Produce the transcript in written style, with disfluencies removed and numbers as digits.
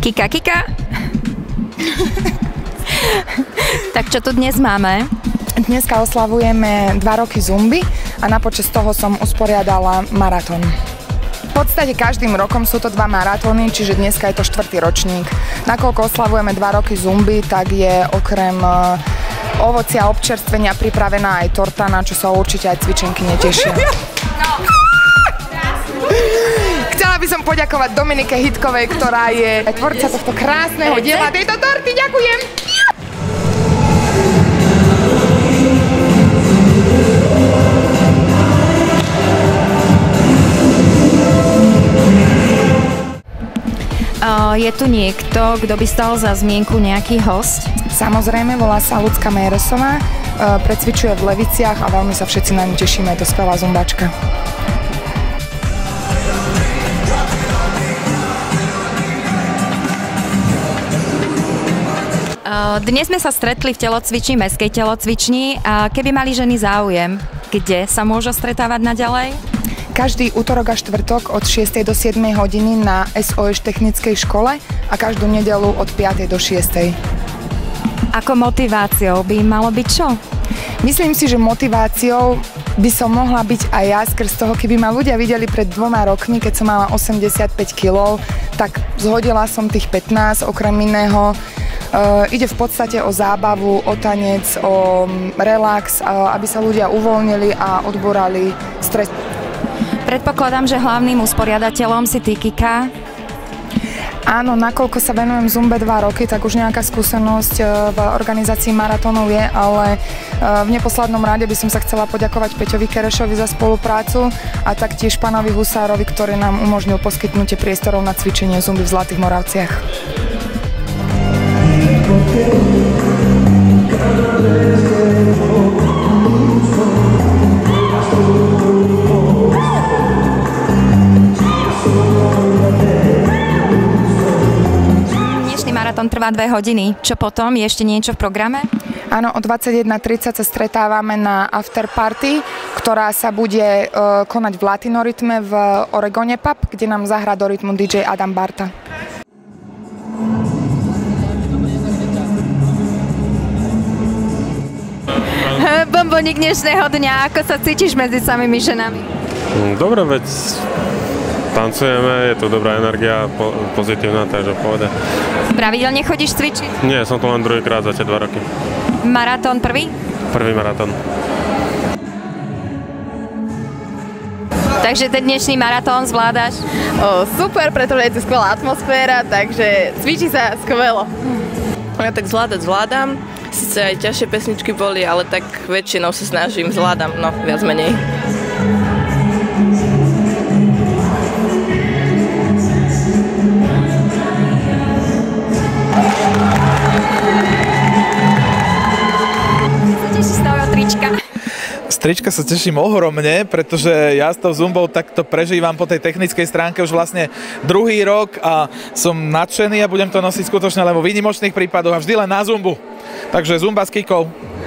Kika, Kika. Tak čo tu dnes máme? Dneska oslavujeme 2 roky Zumby a na počesť toho som usporiadala maratón. V podstate každým rokom sú to 2 maratóny, čiže dneska je to 4. ročník. Nakoľko oslavujeme 2 roky Zumby, tak je okrem ovocia a občerstvenia pripravená aj torta, na čo sa určite aj cvičenky netešia. Chcela by som poďakovať Dominike Hitkovej, ktorá je tvorca tohto krásneho diela, tejto torty. Ďakujem! Je tu niekto, kto by stal za zmienku, nejaký host? Samozrejme, volá sa Ľudská Mejresová, precvičuje v Leviciach a veľmi sa všetci na ňu tešíme, je to skvelá zumbačka. Dnes sme sa stretli v telocvični, mestskej telocvični. Keby mali ženy záujem, kde sa môžu stretávať naďalej? Každý útorok a štvrtok od 6. do 7. hodiny na SOŠ technickej škole a každú nedeľu od 5. do 6. Ako motiváciou by malo byť čo? Myslím si, že motiváciou by som mohla byť aj ja skrz toho, keby ma ľudia videli pred 2 rokmi, keď som mala 85 kg, tak zhodila som tých 15, okrem iného. Ide v podstate o zábavu, o tanec, o relax, aby sa ľudia uvoľnili a odborali stres. Predpokladám, že hlavným usporiadateľom si ty, Kika. Áno, nakoľko sa venujem Zumbe 2 roky, tak už nejaká skúsenosť v organizácii maratónov je, ale v neposlednom rade by som sa chcela poďakovať Peťovi Kerešovi za spoluprácu a taktiež pánovi Husárovi, ktorý nám umožnil poskytnutie priestorov na cvičenie Zumby v Zlatých Moravciach. Dnešný maratón trvá 2 hodiny. Čo potom? Je ešte niečo v programe? Áno, o 21:30 sa stretávame na afterparty, ktorá sa bude konať v Latinorytme v Oregone Pub, kde nám zahrá do rytmu DJ Adam Barta. Bombonik dnešného dňa, ako sa cítiš medzi samými ženami? Dobre, veď tancujeme, je to dobrá energia, pozitívna, takže povede. Pravidelne chodíš cvičiť? Nie, som to len druhýkrát za tie 2 roky. Maratón prvý? Prvý maratón. Takže ten dnešný maratón zvládaš? Super, pretože je tu skvelá atmosféra, takže cvičí sa skvelo. Ja tak zvládam. Sice aj ťažšie pesničky boli, ale tak väčšinou sa snažím, zvládam, no viac menej. Sa tešíš z toho trička? Z trička sa teším ohromne, pretože ja s tou Zumbou takto prežívam po tej technickej stránke už vlastne 2. rok a som nadšený a budem to nosiť skutočne len vo výnimočných prípadoch a vždy len na Zumbu. Takže Zumba s Kikou.